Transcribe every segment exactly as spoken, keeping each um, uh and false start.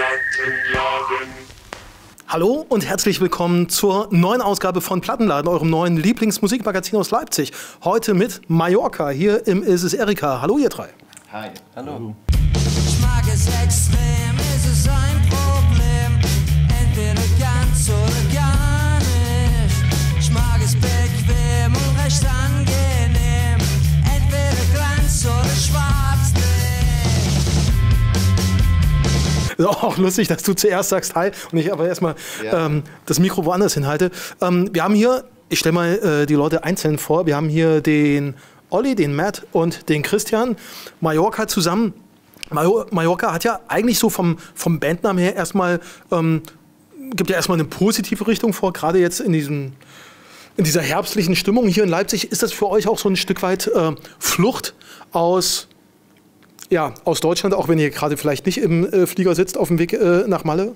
Plattenladen. Hallo und herzlich willkommen zur neuen Ausgabe von Plattenladen, eurem neuen Lieblingsmusikmagazin aus Leipzig. Heute mit Mallorca, hier im Is es Erika. Hallo ihr drei. Hi. Hallo. Ich mag es extrem, ist es ein Problem, entweder ganz oder gar nicht. Ich mag es bequem und recht angenehm, entweder Glanz oder Schwarzlicht. Ist auch lustig, dass du zuerst sagst Hi und ich aber erstmal ja. ähm, das Mikro woanders hinhalte. Ähm, wir haben hier, ich stelle mal äh, die Leute einzeln vor, wir haben hier den Olli, den Matt und den Christian. Mallorca zusammen. Mallorca hat ja eigentlich so vom, vom Bandnamen her erstmal, ähm, gibt ja erstmal eine positive Richtung vor, gerade jetzt in, diesem, in dieser herbstlichen Stimmung hier in Leipzig. Ist das für euch auch so ein Stück weit äh, Flucht aus... Ja, aus Deutschland, auch wenn ihr gerade vielleicht nicht im äh, Flieger sitzt auf dem Weg äh, nach Malle?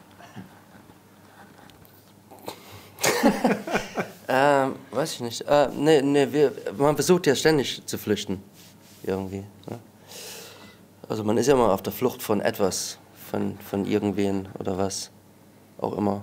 ähm, weiß ich nicht. Äh, nee, nee, wir, man versucht ja ständig zu flüchten. Irgendwie. Ne? Also man ist ja immer auf der Flucht von etwas, von, von irgendwen oder was auch immer.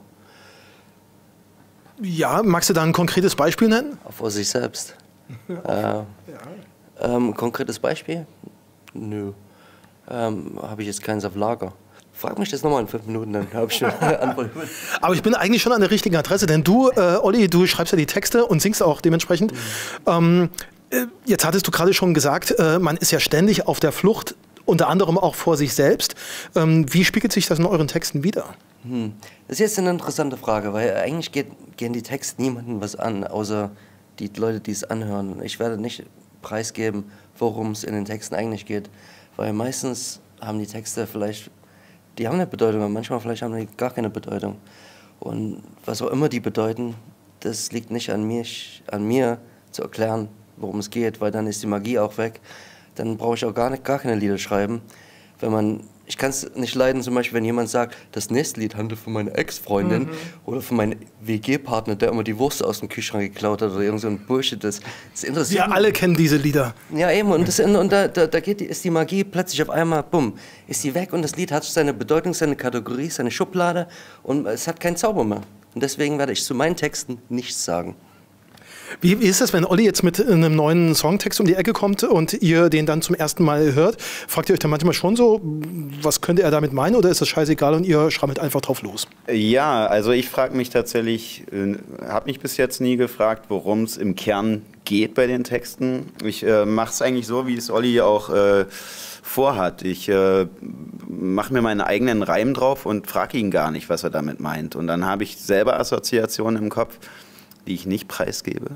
Ja, magst du da ein konkretes Beispiel nennen? Vor sich selbst. äh, ja. ähm, konkretes Beispiel? Nö. Ähm, habe ich jetzt keins auf Lager. Frag mich das nochmal in fünf Minuten, dann habe ich schon eine Antwort. Aber ich bin eigentlich schon an der richtigen Adresse, denn du, äh, Olli, du schreibst ja die Texte und singst auch dementsprechend. Mhm. Ähm, äh, jetzt hattest du gerade schon gesagt, äh, man ist ja ständig auf der Flucht, unter anderem auch vor sich selbst. Ähm, wie spiegelt sich das in euren Texten wider? Hm. Das ist jetzt eine interessante Frage, weil eigentlich geht, gehen die Texte niemandem was an, außer die Leute, die es anhören. Ich werde nicht preisgeben, worum es in den Texten eigentlich geht. Weil meistens haben die Texte vielleicht, die haben eine Bedeutung, aber manchmal vielleicht haben die gar keine Bedeutung. Und was auch immer die bedeuten, das liegt nicht an mir, an mir zu erklären, worum es geht, weil dann ist die Magie auch weg. Dann brauche ich auch gar, nicht, gar keine Lieder schreiben. Wenn man, ich kann es nicht leiden, zum Beispiel, wenn jemand sagt, das nächste Lied handelt von meiner Ex-Freundin mhm. oder von meinem W G-Partner, der immer die Wurst aus dem Kühlschrank geklaut hat oder irgend so ein Bullshit. Das, das interessiert Wir alle kennen diese Lieder. Ja, eben. Und, das, und da, da, da geht, ist die Magie plötzlich auf einmal, bumm, ist die weg und das Lied hat seine Bedeutung, seine Kategorie, seine Schublade und es hat keinen Zauber mehr. Und deswegen werde ich zu meinen Texten nichts sagen. Wie, wie ist das, wenn Olli jetzt mit einem neuen Songtext um die Ecke kommt und ihr den dann zum ersten Mal hört? Fragt ihr euch dann manchmal schon so, was könnte er damit meinen oder ist das scheißegal und ihr schrammelt einfach drauf los? Ja, also ich frage mich tatsächlich, äh, habe mich bis jetzt nie gefragt, worum es im Kern geht bei den Texten. Ich äh, mache es eigentlich so, wie es Olli auch äh, vorhat. Ich äh, mache mir meinen eigenen Reim drauf und frage ihn gar nicht, was er damit meint. Und dann habe ich selber Assoziationen im Kopf, die ich nicht preisgebe.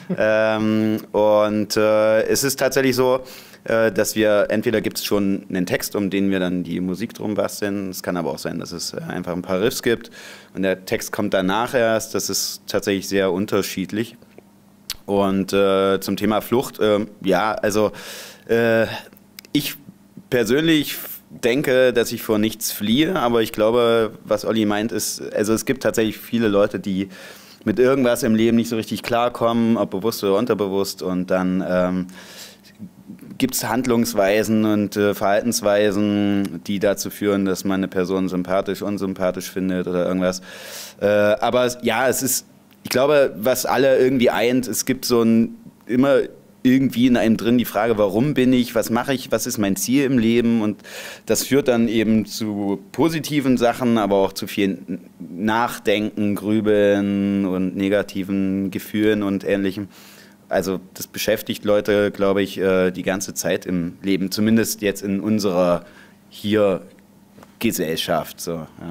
ähm, und äh, es ist tatsächlich so, äh, dass wir, entweder gibt es schon einen Text, um den wir dann die Musik drum basteln. Es kann aber auch sein, dass es äh, einfach ein paar Riffs gibt und der Text kommt danach erst. Das ist tatsächlich sehr unterschiedlich. Und äh, zum Thema Flucht, äh, ja, also äh, ich persönlich denke, dass ich vor nichts fliehe, aber ich glaube, was Olli meint, ist, also es gibt tatsächlich viele Leute, die mit irgendwas im Leben nicht so richtig klarkommen, ob bewusst oder unterbewusst. Und dann ähm, gibt es Handlungsweisen und äh, Verhaltensweisen, die dazu führen, dass man eine Person sympathisch, unsympathisch findet oder irgendwas. Äh, aber ja, es ist, ich glaube, was alle irgendwie eint, es gibt so ein immer irgendwie in einem drin die Frage, warum bin ich, was mache ich, was ist mein Ziel im Leben, und das führt dann eben zu positiven Sachen, aber auch zu viel Nachdenken, Grübeln und negativen Gefühlen und Ähnlichem. Also das beschäftigt Leute, glaube ich, die ganze Zeit im Leben, zumindest jetzt in unserer hier Gesellschaft. So, ja.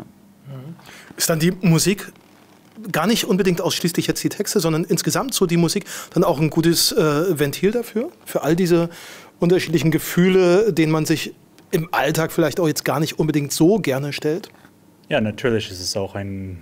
Ist dann die Musik gar nicht unbedingt ausschließlich jetzt die Texte, sondern insgesamt so die Musik dann auch ein gutes äh, Ventil dafür, für all diese unterschiedlichen Gefühle, denen man sich im Alltag vielleicht auch jetzt gar nicht unbedingt so gerne stellt? Ja, natürlich ist es auch ein,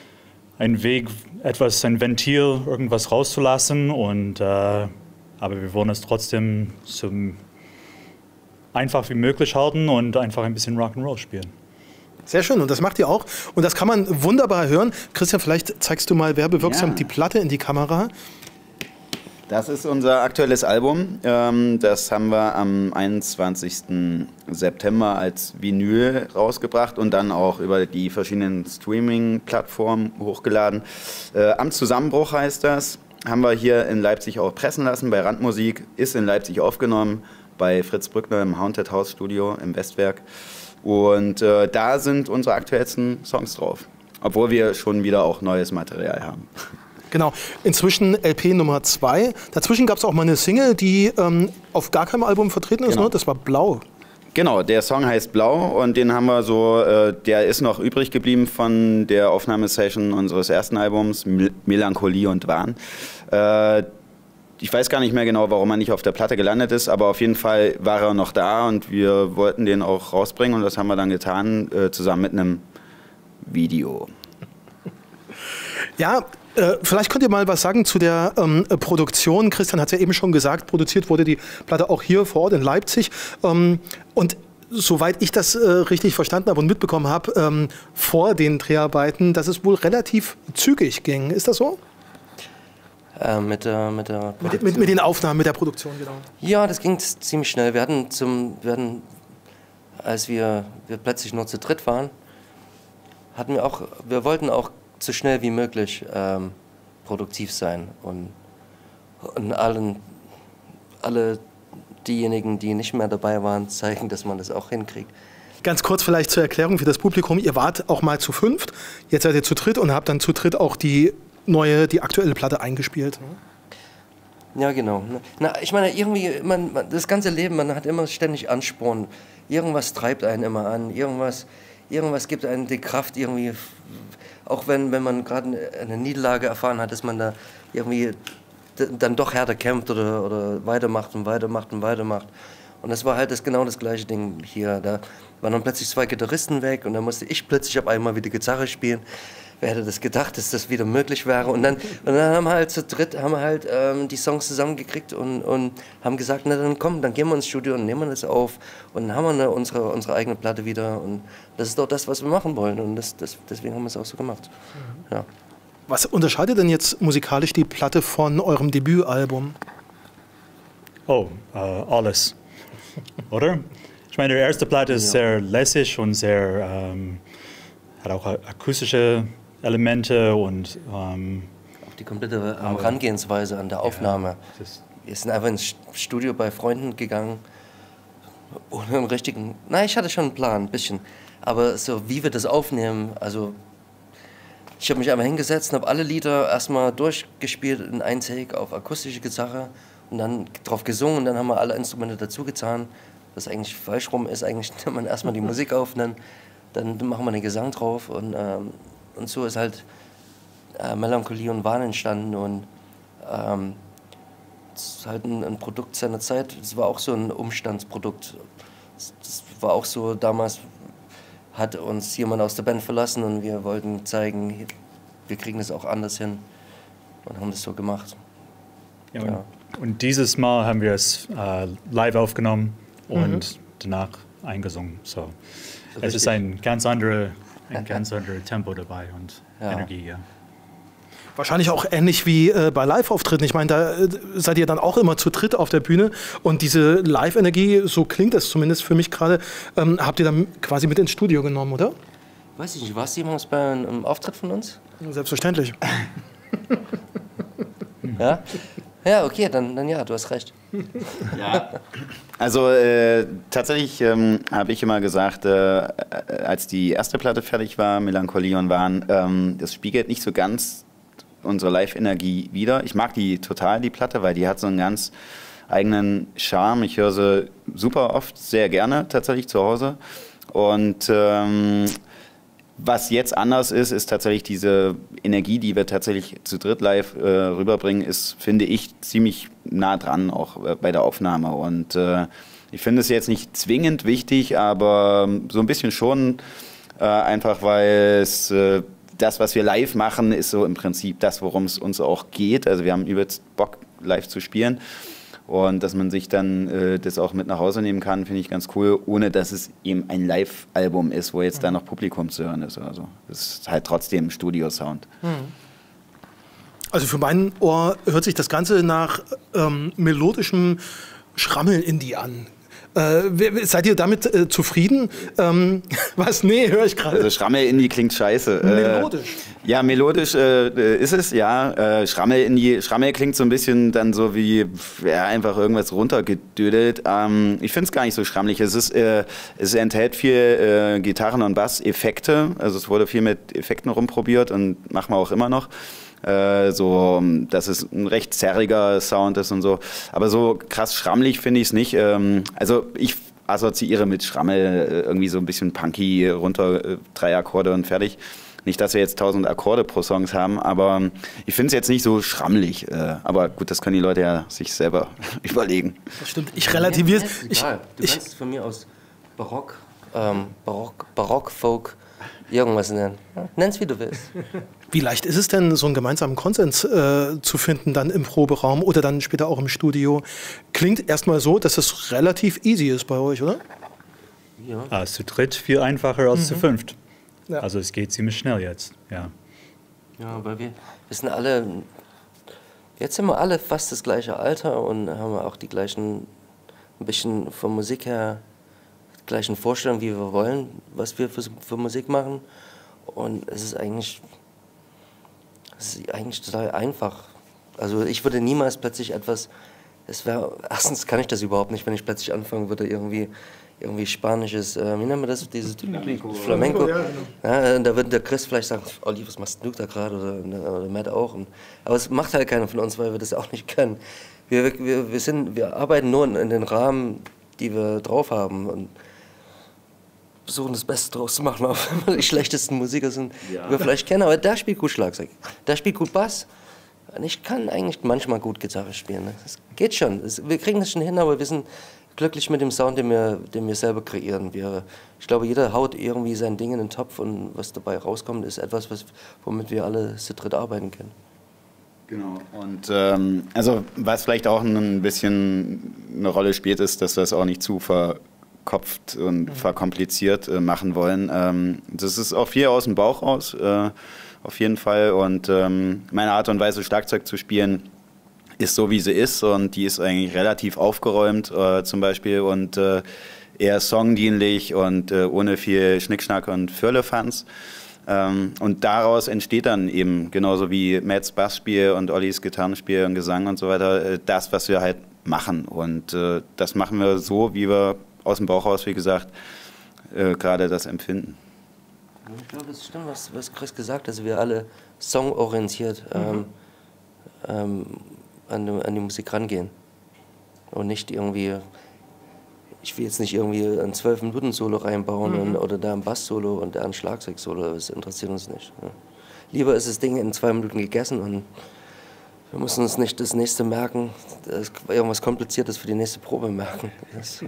ein Weg, etwas, ein Ventil, irgendwas rauszulassen, und, äh, aber wir wollen es trotzdem so einfach wie möglich halten und einfach ein bisschen Rock'n'Roll spielen. Sehr schön, und das macht ihr auch. Und das kann man wunderbar hören. Christian, vielleicht zeigst du mal werbewirksam ja. die Platte in die Kamera. Das ist unser aktuelles Album. Das haben wir am einundzwanzigsten September als Vinyl rausgebracht und dann auch über die verschiedenen Streaming-Plattformen hochgeladen. Am Zusammenbruch heißt das. Haben wir hier in Leipzig auch pressen lassen bei Randmusik. Ist in Leipzig aufgenommen bei Fritz Brückner im Haunted House Studio im Westwerk. Und äh, da sind unsere aktuellsten Songs drauf. Obwohl wir schon wieder auch neues Material haben. Genau, inzwischen L P Nummer zwei. Dazwischen gab es auch mal eine Single, die ähm, auf gar keinem Album vertreten ist, genau. ne? Das war Blau. Genau, der Song heißt Blau und den haben wir so, äh, der ist noch übrig geblieben von der Aufnahmesession unseres ersten Albums, Mel- Melancholie und Wahn. Äh, ich weiß gar nicht mehr genau, warum er nicht auf der Platte gelandet ist, aber auf jeden Fall war er noch da und wir wollten den auch rausbringen und das haben wir dann getan, äh, zusammen mit einem Video. Ja, äh, vielleicht könnt ihr mal was sagen zu der ähm, Produktion. Christian hat es ja eben schon gesagt, produziert wurde die Platte auch hier vor Ort in Leipzig. Ähm, und soweit ich das äh, richtig verstanden habe und mitbekommen habe, ähm, vor den Dreharbeiten, dass es wohl relativ zügig ging. Ist das so? Äh, mit der, mit der Mit, mit, mit den Aufnahmen, mit der Produktion, genau. Ja, das ging ziemlich schnell. Wir hatten zum, wir hatten, als wir, wir plötzlich nur zu dritt waren, hatten wir auch, wir wollten auch so schnell wie möglich ähm, produktiv sein und, und allen, alle diejenigen, die nicht mehr dabei waren, zeigen, dass man das auch hinkriegt. Ganz kurz vielleicht zur Erklärung für das Publikum. Ihr wart auch mal zu fünft, jetzt seid ihr zu dritt und habt dann zu dritt auch die neue, die aktuelle Platte eingespielt. Ja, genau. Na, ich meine, irgendwie, man, man, das ganze Leben, man hat immer ständig Ansporn. Irgendwas treibt einen immer an, irgendwas, irgendwas gibt einem die Kraft irgendwie, auch wenn, wenn man gerade eine Niederlage erfahren hat, dass man da irgendwie dann doch härter kämpft oder, oder weitermacht und weitermacht und weitermacht. Und das war halt das, genau das gleiche Ding hier. Da waren dann plötzlich zwei Gitarristen weg und dann musste ich plötzlich auf einmal wieder Gitarre spielen. Wer hätte das gedacht, dass das wieder möglich wäre? Und dann, und dann haben wir halt zu dritt haben wir halt, ähm, die Songs zusammengekriegt und, und haben gesagt, na dann komm, dann gehen wir ins Studio und nehmen das auf. Und dann haben wir eine, unsere, unsere eigene Platte wieder. Und das ist doch das, was wir machen wollen. Und das, das, deswegen haben wir es auch so gemacht. Mhm. Ja. Was unterscheidet denn jetzt musikalisch die Platte von eurem Debütalbum? Oh, äh, alles. Oder? Ich meine, die erste Platte ist ja sehr lässig und sehr, ähm, hat auch akustische Elemente und ähm, auch die komplette Herangehensweise an der Aufnahme. Ja, wir sind einfach ins Studio bei Freunden gegangen, ohne einen richtigen, nein, ich hatte schon einen Plan, ein bisschen, aber so wie wir das aufnehmen, also ich habe mich einmal hingesetzt und habe alle Lieder erstmal durchgespielt in ein Take auf akustische Gitarre und dann drauf gesungen und dann haben wir alle Instrumente dazu getan, was eigentlich falsch rum ist, eigentlich nimmt man erstmal die Musik auf und dann, dann machen wir den Gesang drauf und ähm, Und so ist halt äh, Melancholie und Wahn entstanden und ähm, es ist halt ein, ein Produkt seiner Zeit. Es war auch so ein Umstandsprodukt. Das war auch so, damals hat uns jemand aus der Band verlassen und wir wollten zeigen, wir kriegen das auch anders hin und haben das so gemacht. Ja, ja. Und, und dieses Mal haben wir es äh, live aufgenommen und mhm. danach eingesungen. So. So es richtig. Ist ein ganz anderes ein ganz anderes Tempo dabei und ja. Energie, ja. Wahrscheinlich auch ähnlich wie äh, bei Live-Auftritten. Ich meine, da äh, seid ihr dann auch immer zu dritt auf der Bühne und diese Live-Energie, so klingt es zumindest für mich gerade, ähm, habt ihr dann quasi mit ins Studio genommen, oder? Weiß ich nicht, warst du jemals bei einem Auftritt von uns? Selbstverständlich. Ja? Ja, okay, dann, dann ja, du hast recht. Ja. Also äh, tatsächlich ähm, habe ich immer gesagt, äh, als die erste Platte fertig war, Melancholie und Wahn, ähm, das spiegelt nicht so ganz unsere Live-Energie wider. Ich mag die total, die Platte, weil die hat so einen ganz eigenen Charme. Ich höre sie super oft, sehr gerne tatsächlich zu Hause. Und ähm, was jetzt anders ist, ist tatsächlich diese Energie, die wir tatsächlich zu dritt live äh, rüberbringen, ist, finde ich, ziemlich nah dran, auch äh, bei der Aufnahme. Und äh, ich finde es jetzt nicht zwingend wichtig, aber so ein bisschen schon, äh, einfach weil es äh, das, was wir live machen, ist so im Prinzip das, worum es uns auch geht. Also wir haben übelst Bock, live zu spielen. Und dass man sich dann äh, das auch mit nach Hause nehmen kann, finde ich ganz cool, ohne dass es eben ein Live-Album ist, wo jetzt da noch Publikum zu hören ist oder so. Das ist halt trotzdem Studio-Sound. Mhm. Also für mein Ohr hört sich das Ganze nach ähm, melodischem Schrammel-Indie an. Äh, seid ihr damit äh, zufrieden? Ähm, was? Nee, höre ich gerade. Also Schrammel-Indie klingt scheiße. Melodisch. Äh, ja, melodisch äh, ist es, ja. Äh, Schrammel-Indie, Schrammel klingt so ein bisschen dann so wie ja, einfach irgendwas runtergedödelt. Ähm, ich finde es gar nicht so schrammelig. Es, ist, äh, es enthält viel äh, Gitarren- und Bass-Effekte. Also es wurde viel mit Effekten rumprobiert und machen wir auch immer noch. Äh, so, dass es ein recht zerriger Sound ist und so. Aber so krass schrammelig finde ich es nicht. Ähm, also ich assoziiere mit Schrammel irgendwie so ein bisschen punky, runter äh, drei Akkorde und fertig. Nicht, dass wir jetzt tausend Akkorde pro Songs haben, aber ich finde es jetzt nicht so schrammelig. Äh, aber gut, das können die Leute ja sich selber überlegen. Das stimmt. Ich relativiere es. Ich, du ich, kannst es von mir aus Barock, ähm, Barock, Barock, Folk, irgendwas nennen. Ja, nenn's wie du willst. Wie leicht ist es denn, so einen gemeinsamen Konsens äh, zu finden, dann im Proberaum oder dann später auch im Studio? Klingt erstmal so, dass es relativ easy ist bei euch, oder? Ja. Ah, zu dritt viel einfacher als mhm. zu fünft. Ja. Also es geht ziemlich schnell jetzt, ja. Ja, weil wir, wir sind alle, jetzt sind wir alle fast das gleiche Alter und haben auch die gleichen, ein bisschen von Musik her, die gleichen Vorstellungen, wie wir wollen, was wir für, für Musik machen. Und es ist eigentlich... Das ist eigentlich total einfach. Also ich würde niemals plötzlich etwas, es wäre, erstens kann ich das überhaupt nicht, wenn ich plötzlich anfangen würde, irgendwie, irgendwie spanisches, äh, wie nennen wir das, dieses Flamenco. Flamenco. Ja, ja, da würde der Chris vielleicht sagen, Olli, was machst du da gerade, oder, oder Matt auch. Und, aber es macht halt keiner von uns, weil wir das auch nicht können. Wir, wir, wir, sind, wir arbeiten nur in, in den Rahmen, die wir drauf haben. Und versuchen das Beste draus zu machen, auch wenn wir die schlechtesten Musiker sind, ja. die wir vielleicht kennen. Aber der spielt gut Schlagzeug, der spielt gut Bass. Und ich kann eigentlich manchmal gut Gitarre spielen. Ne? Das geht schon. Das, wir kriegen das schon hin, aber wir sind glücklich mit dem Sound, den wir, den wir selber kreieren. Wir, ich glaube, jeder haut irgendwie sein Ding in den Topf und was dabei rauskommt, ist etwas, was, womit wir alle zu dritt arbeiten können. Genau. Und ähm, also was vielleicht auch ein bisschen eine Rolle spielt, ist, dass das auch nicht zu ver verkopft und verkompliziert äh, machen wollen. Ähm, das ist auch viel aus dem Bauch raus, äh, auf jeden Fall. Und ähm, meine Art und Weise, Schlagzeug zu spielen, ist so, wie sie ist. Und die ist eigentlich relativ aufgeräumt, äh, zum Beispiel. Und äh, eher songdienlich und äh, ohne viel Schnickschnack und Firlefanz. Ähm, und daraus entsteht dann eben, genauso wie Matts Bassspiel und Ollis Gitarrenspiel und Gesang und so weiter, äh, das, was wir halt machen. Und äh, das machen wir so, wie wir aus dem Bauch raus, wie gesagt, äh, gerade das Empfinden. Ich glaube, es stimmt, was, was Chris gesagt hat, dass wir alle songorientiert ähm, ähm, an, die, an die Musik rangehen. Und nicht irgendwie, ich will jetzt nicht irgendwie ein zwölf Minuten Solo reinbauen mhm. und, oder da ein Bass-Solo und da ein Schlagzeug-Solo, das interessiert uns nicht. Ja. Lieber ist das Ding in zwei Minuten gegessen und wir müssen uns nicht das nächste merken, das irgendwas Kompliziertes für die nächste Probe merken. Das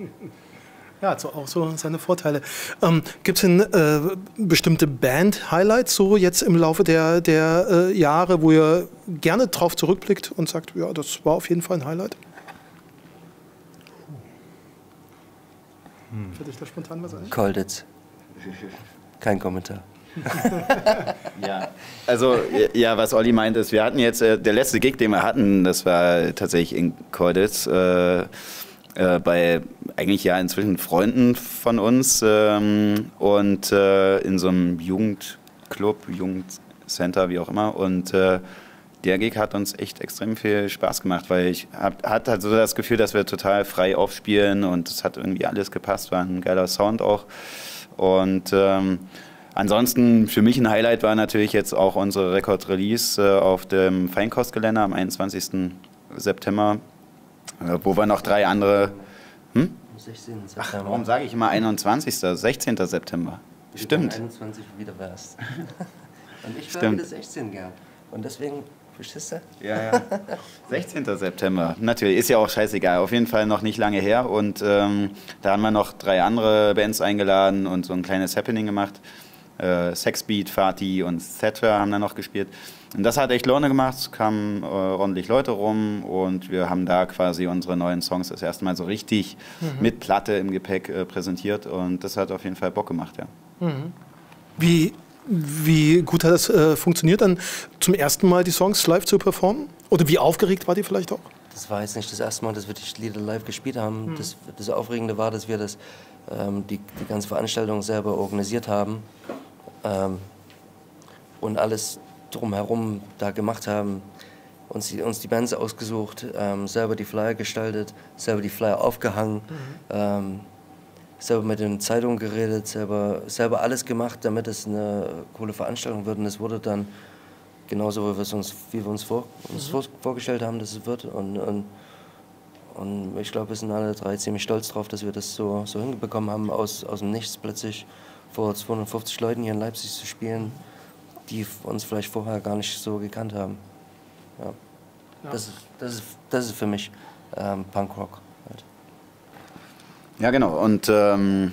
ja, hat so auch so seine Vorteile. Ähm, Gibt es denn äh, bestimmte Band-Highlights so jetzt im Laufe der, der äh, Jahre, wo ihr gerne drauf zurückblickt und sagt, ja, das war auf jeden Fall ein Highlight? Hm. Fällt euch da spontan was ein? Colditz. Kein Kommentar. Ja, also ja, was Olli meint ist, wir hatten jetzt, äh, der letzte Gig, den wir hatten, das war tatsächlich in Colditz, äh, äh, bei eigentlich ja inzwischen Freunden von uns ähm, und äh, in so einem Jugendclub, Jugendcenter, wie auch immer, und äh, der Gig hat uns echt extrem viel Spaß gemacht, weil ich hab, hatte halt so das Gefühl, dass wir total frei aufspielen und es hat irgendwie alles gepasst, war ein geiler Sound auch und ähm, ansonsten für mich ein Highlight war natürlich jetzt auch unsere Record-Release äh, auf dem Feinkostgelände am einundzwanzigsten September, äh, wo wir noch drei andere... Hm? sechzehnten September. Ach, warum sage ich immer einundzwanzigsten sechzehnten September? Wenn Stimmt. du einundzwanzig wieder wärst. Und ich war Stimmt. wieder sechzehn gern. Und deswegen, verstehst du? Ja, ja. sechzehnten September. Natürlich, ist ja auch scheißegal. Auf jeden Fall noch nicht lange her. Und ähm, da haben wir noch drei andere Bands eingeladen und so ein kleines Happening gemacht. Äh, Sexbeat, Fatih und Thetra haben da noch gespielt. Und das hat echt Laune gemacht, es kamen äh, ordentlich Leute rum und wir haben da quasi unsere neuen Songs das erste Mal so richtig mhm. mit Platte im Gepäck äh, präsentiert und das hat auf jeden Fall Bock gemacht, ja. Mhm. Wie wie gut hat das äh, funktioniert, dann zum ersten Mal die Songs live zu performen? Oder wie aufgeregt war die vielleicht auch? Das war jetzt nicht das erste Mal, dass wir die Lieder live gespielt haben. Mhm. Das, das Aufregende war, dass wir das, ähm, die, die ganze Veranstaltung selber organisiert haben ähm, und alles drumherum da gemacht haben. Uns die, uns die Bands ausgesucht, ähm, selber die Flyer gestaltet, selber die Flyer aufgehangen, mhm. ähm, selber mit den Zeitungen geredet, selber, selber alles gemacht, damit es eine coole Veranstaltung wird. Und es wurde dann genauso, wie wir es uns, wie wir uns, vor, uns mhm. vorgestellt haben, dass es wird. Und, und, und ich glaube, wir sind alle drei ziemlich stolz drauf, dass wir das so, so hinbekommen haben, aus, aus dem Nichts plötzlich vor zweihundertfünfzig Leuten hier in Leipzig zu spielen, die uns vielleicht vorher gar nicht so gekannt haben. Ja. Ja. Das, ist, das, ist, das ist für mich ähm, Punkrock. Halt. Ja, genau. Und ähm,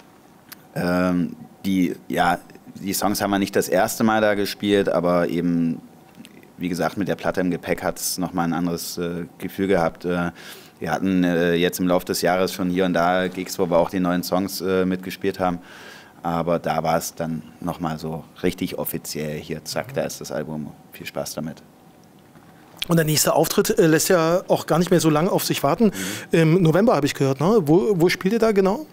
ähm, die, ja, die Songs haben wir nicht das erste Mal da gespielt, aber eben, wie gesagt, mit der Platte im Gepäck hat es nochmal ein anderes äh, Gefühl gehabt. Äh, wir hatten äh, jetzt im Laufe des Jahres schon hier und da Gigs, wo wir auch die neuen Songs äh, mitgespielt haben. Aber da war es dann nochmal so richtig offiziell. Hier, zack, da ist das Album. Viel Spaß damit. Und der nächste Auftritt äh, lässt ja auch gar nicht mehr so lange auf sich warten. Mhm. Im November habe ich gehört, ne? Wo, wo spielt ihr da genau?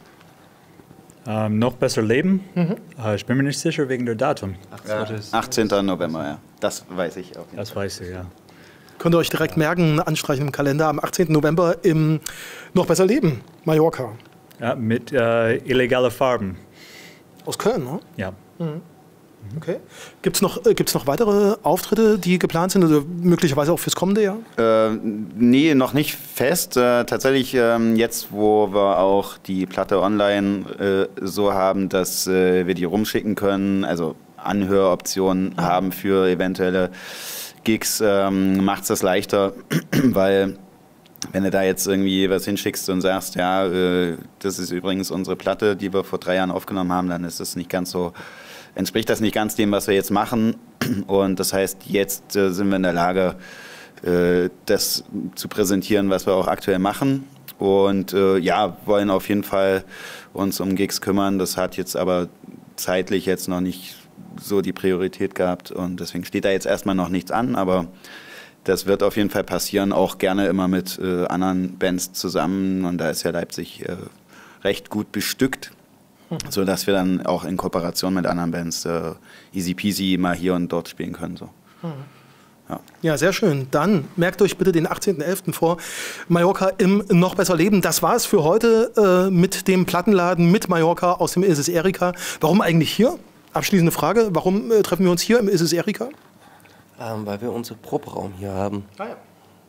Ähm, noch besser leben? Mhm. Äh, ich bin mir nicht sicher wegen der Datum. Ja, achtzehnten November, ja. Das weiß ich auch. Das weiß ich, ja. Könnt ihr euch direkt merken, anstreichen im Kalender. Am achtzehnten November im Noch besser leben, Mallorca. Ja, mit äh, illegale Farben. Aus Köln, ne? Ja. Mhm. Okay. Gibt es noch, äh, gibt's noch weitere Auftritte, die geplant sind oder möglicherweise auch fürs kommende Jahr? Äh, nee, noch nicht fest. Äh, tatsächlich ähm, jetzt, wo wir auch die Platte online äh, so haben, dass äh, wir die rumschicken können, also Anhöroptionen mhm. haben für eventuelle Gigs, ähm, macht es das leichter, weil wenn du da jetzt irgendwie was hinschickst und sagst, ja, äh, das ist übrigens unsere Platte, die wir vor drei Jahren aufgenommen haben, dann ist das nicht ganz so, entspricht das nicht ganz dem, was wir jetzt machen. Und das heißt, jetzt äh, sind wir in der Lage, äh, das zu präsentieren, was wir auch aktuell machen. Und äh, ja, wollen auf jeden Fall uns um Gigs kümmern. Das hat jetzt aber zeitlich jetzt noch nicht so die Priorität gehabt. Und deswegen steht da jetzt erstmal noch nichts an, aber das wird auf jeden Fall passieren, auch gerne immer mit äh, anderen Bands zusammen. Und da ist ja Leipzig äh, recht gut bestückt, mhm. sodass wir dann auch in Kooperation mit anderen Bands äh, easy peasy mal hier und dort spielen können. So. Mhm. Ja. Ja, sehr schön. Dann merkt euch bitte den achtzehnten elften vor. Mallorca im Noch besser Leben. Das war es für heute äh, mit dem Plattenladen mit Mallorca aus dem Isis Erika. Warum eigentlich hier? Abschließende Frage. Warum äh, treffen wir uns hier im Isis Erika? Ähm, weil wir unseren Proberaum hier haben. Ah ja.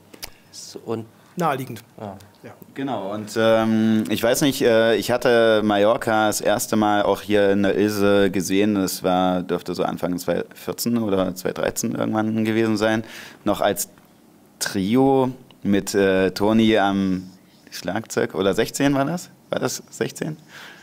Und naheliegend. Ja. Ja. Genau, und ähm, ich weiß nicht, äh, ich hatte Mallorca das erste Mal auch hier in der Ilse gesehen. Das war, dürfte so Anfang zweitausendvierzehn oder zweitausenddreizehn irgendwann gewesen sein. Noch als Trio mit äh, Toni am Schlagzeug. Oder sechzehn war das? War das sechzehn?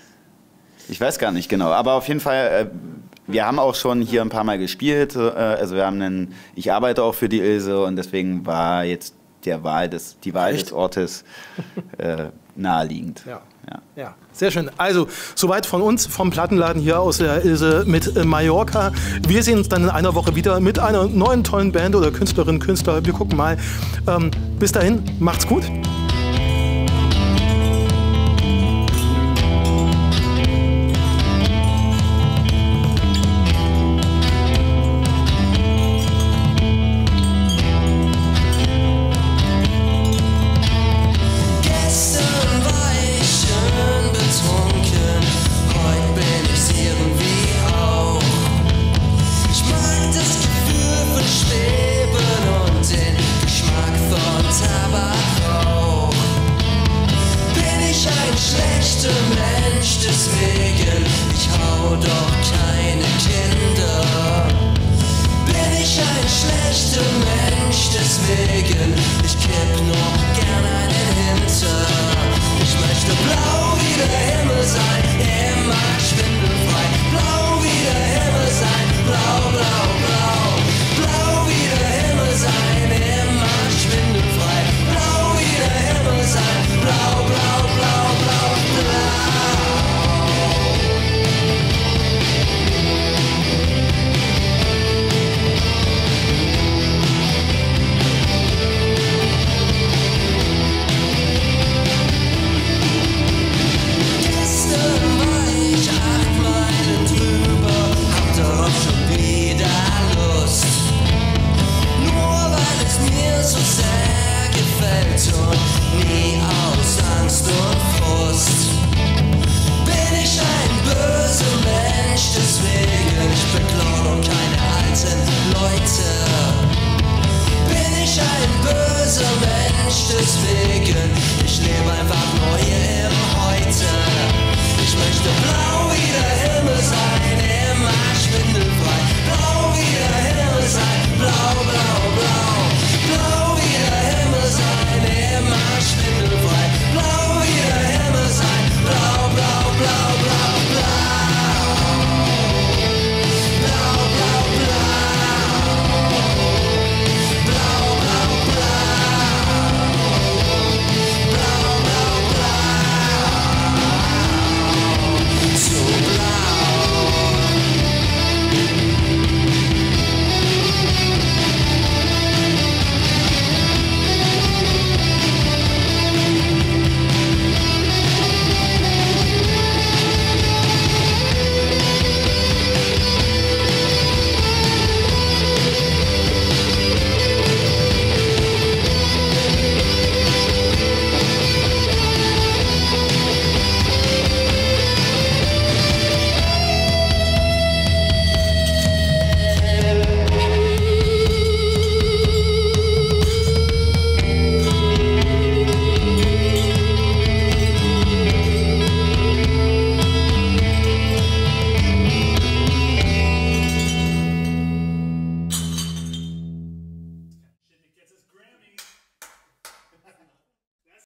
Ich weiß gar nicht genau, aber auf jeden Fall, äh, wir haben auch schon hier ein paar Mal gespielt, äh, also wir haben einen, ich arbeite auch für die Ilse und deswegen war jetzt der Wahl des, die Wahl Echt? des Ortes äh, naheliegend. Ja. Ja. Ja, sehr schön. Also, soweit von uns, vom Plattenladen hier aus der Ilse mit äh, Mallorca. Wir sehen uns dann in einer Woche wieder mit einer neuen tollen Band oder Künstlerin, Künstler. Wir gucken mal. Ähm, bis dahin, macht's gut.